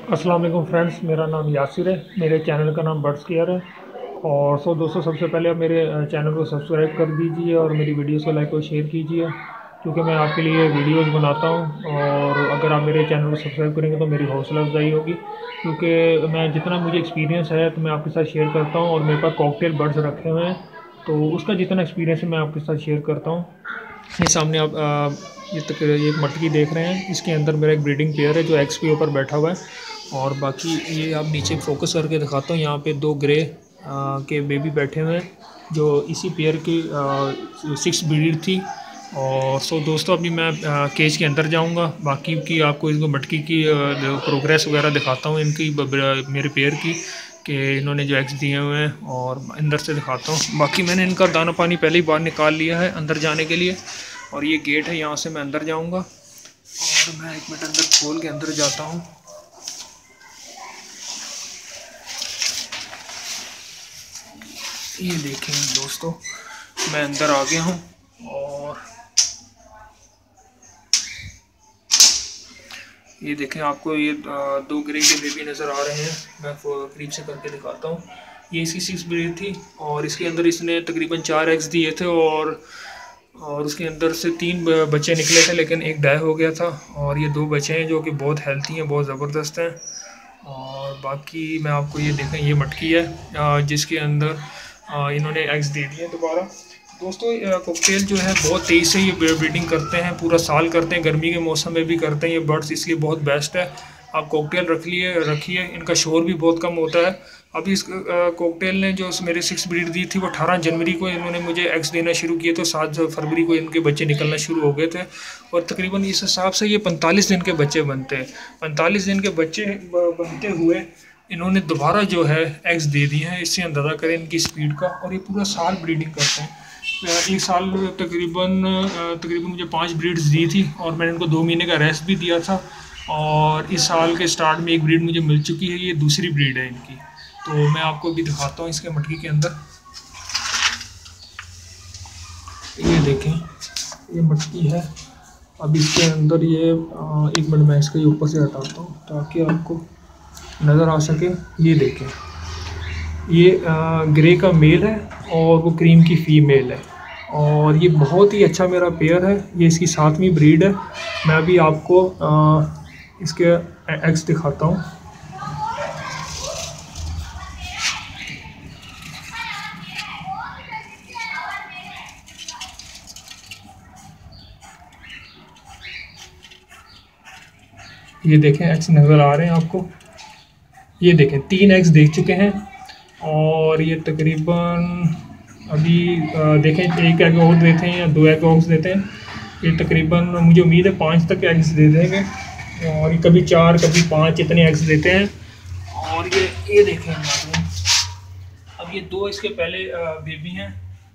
अस्सलाम वालेकुम फ्रेंड्स, मेरा नाम यासिर है। मेरे चैनल का नाम बर्ड्स केयर है। और दोस्तों, सबसे पहले आप मेरे चैनल को सब्सक्राइब कर दीजिए और मेरी वीडियोस को लाइक और शेयर कीजिए, क्योंकि मैं आपके लिए वीडियोस बनाता हूं। और अगर आप मेरे चैनल को सब्सक्राइब करेंगे तो मेरी हौसला अफजाई होगी, क्योंकि मैं जितना मुझे एक्सपीरियंस है तो मैं आपके साथ शेयर करता हूं। और मेरे पास कॉकटेल बर्ड्स रखे हुए हैं, तो उसका जितना एक्सपीरियंस है मैं आपके साथ शेयर करता हूँ। ये सामने आप ये एक मटकी देख रहे हैं। इसके अंदर मेरा एक ब्रीडिंग पेयर है जो एग्स के ऊपर बैठा हुआ है। और बाकी ये आप नीचे फोकस करके दिखाता हूँ, यहाँ पे दो ग्रे के बेबी बैठे हुए हैं जो इसी पेयर की 6 ब्रीड थी। और दोस्तों, अभी मैं केज के अंदर जाऊंगा, बाकी की आपको इनको मटकी की प्रोग्रेस वगैरह दिखाता हूँ इनकी, मेरे पेयर की, कि इन्होंने जो एग्स दिए हुए हैं, और अंदर से दिखाता हूँ। बाकी मैंने इनका दाना पानी पहले ही बाहर निकाल लिया है अंदर जाने के लिए। और ये गेट है, यहाँ से मैं अंदर जाऊँगा। और मैं 1 मिनट अंदर खोल के अंदर जाता हूँ। ये देखें दोस्तों, मैं अंदर आ गया हूँ। और ये देखें, आपको ये दो ग्रे के बेबी नज़र आ रहे हैं। मैं करीब से करके दिखाता हूँ। ये इसकी 6 ब्रीड थी, और इसके अंदर इसने तकरीबन 4 एग्स दिए थे। और उसके अंदर से 3 बच्चे निकले थे, लेकिन एक डाई हो गया था। और ये 2 बच्चे हैं जो कि बहुत हेल्थी हैं, बहुत ज़बरदस्त हैं। और बाकी मैं आपको ये देखें, ये मटकी है जिसके अंदर इन्होंने एग्स दे दिए दोबारा। दोस्तों, कॉकटेल जो है बहुत तेज़ी से ये ब्रीडिंग करते हैं, पूरा साल करते हैं, गर्मी के मौसम में भी करते हैं ये बर्ड्स, इसलिए बहुत बेस्ट है। आप कॉकटेल रखिए, इनका शोर भी बहुत कम होता है। अभी इस कॉकटेल ने जो मेरे 6 ब्रीड दी थी वो 18 जनवरी को इन्होंने मुझे एग्स देना शुरू किए, तो 7 फरवरी को इनके बच्चे निकलना शुरू हो गए थे। और तकरीबन इस हिसाब से ये 45 दिन के बच्चे बनते हैं। 45 दिन के बच्चे बनते हुए इन्होंने दोबारा जो है एग्स दे दिए हैं। इससे अंदाज़ा करें इनकी स्पीड का। और ये पूरा साल ब्रीडिंग करते हैं। एक साल तकरीबन मुझे 5 ब्रीड्स दी थी, और मैंने इनको 2 महीने का रेस्ट भी दिया था। और इस साल के स्टार्ट में एक ब्रीड मुझे मिल चुकी है, ये दूसरी ब्रीड है इनकी। तो मैं आपको भी दिखाता हूँ इसके मटकी के अंदर। ये देखें, ये मटकी है। अब इसके अंदर ये 1 मिनट मैं इसके ऊपर से हटाता हूँ ताकि आपको नज़र आ सके। ये देखें, ये ग्रे का मेल है और वो क्रीम की फ़ीमेल है। और ये बहुत ही अच्छा मेरा पेयर है। ये इसकी 7वीं ब्रीड है। मैं अभी आपको इसके एग्स दिखाता हूँ। ये देखें, एग्स नज़र आ रहे हैं आपको। ये देखें, 3 एग्स देख चुके हैं। और ये तकरीबन अभी देखें, 1 एग और देते हैं या 2 एग और देते हैं। ये तकरीबन मुझे उम्मीद है 5 तक एग्स दे देंगे। और ये कभी 4 कभी 5 इतने एग्स देते हैं। और ये देखें, अब ये 2 इसके पहले बेबी हैं।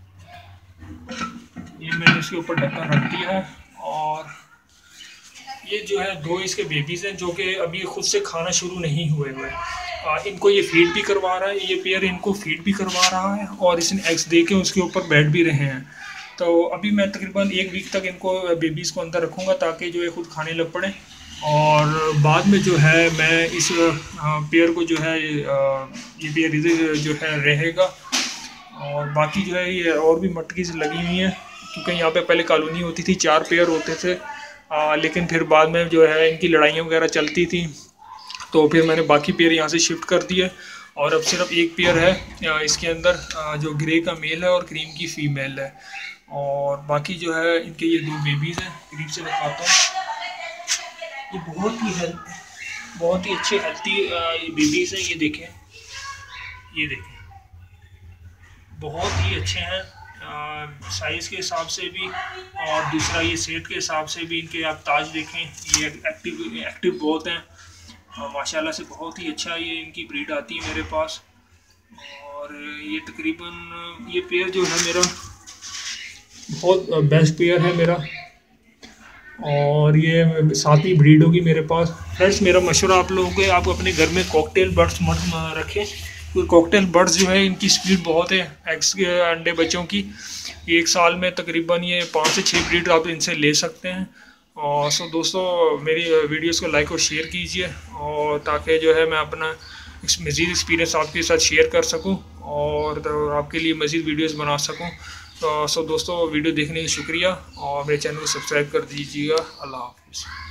ये मैंने इसके ऊपर ढक्कन रख दिया है। और ये जो है 2 इसके बेबीज़ हैं जो कि अभी खुद से खाना शुरू नहीं हुए हुए। इनको ये फीड भी करवा रहा है, ये पेयर इनको फीड भी करवा रहा है, और इसने एग्स दे के उसके ऊपर बैठ भी रहे हैं। तो अभी मैं तकरीबन 1 वीक तक इनको बेबीज़ को अंदर रखूँगा ताकि जो है खुद खाने लग पड़े। और बाद में जो है मैं इस पेयर को जो है ये पेयर इधर जो है रहेगा। और बाकी जो है ये और भी मटकी से लगी हुई हैं, क्योंकि यहाँ पे पहले कॉलोनी होती थी, 4 पेयर होते थे। लेकिन फिर बाद में जो है इनकी लड़ाइयाँ वगैरह चलती थी, तो फिर मैंने बाकी पेयर यहाँ से शिफ्ट कर दिए। और अब सिर्फ 1 पेयर है इसके अंदर, जो ग्रे का मेल है और क्रीम की फ़ीमेल है। और बाकी जो है इनके ये 2 बेबीज़ हैं, करीब से दिखाता हूँ। ये बहुत ही अच्छे हेल्थी बेबीज़ हैं। ये देखें, बहुत ही अच्छे हैं साइज़ के हिसाब से भी, और दूसरा ये सेहत के हिसाब से भी। इनके आप ताज देखें, ये एक्टिव बहुत हैं माशाल्लाह से। बहुत ही अच्छा ये इनकी ब्रीड आती है मेरे पास। और ये तकरीबन ये पेयर जो है मेरा बहुत बेस्ट पेयर है मेरा। और ये 7वीं ब्रीड होगी मेरे पास। फ्रेंड्स, मेरा मशवरा आप लोगों को, आप अपने घर में कॉकटेल बर्ड्स मत रखें, क्योंकि कॉकटेल बर्ड्स जो है इनकी स्पीड बहुत है एग्स के अंडे बच्चों की। 1 साल में तकरीबन ये 5 से 6 ब्रीड आप इनसे ले सकते हैं। और सो दोस्तों मेरी वीडियोस को लाइक और शेयर कीजिए, और ताकि जो है मैं अपना मज़ीद एक्सपीरियंस आपके साथ शेयर कर सकूं और तो आपके लिए मज़ीद वीडियोस बना सकूं। तो सो दोस्तों वीडियो देखने का शुक्रिया, और मेरे चैनल को सब्सक्राइब कर दीजिएगा। अल्लाह हाफ़िज़।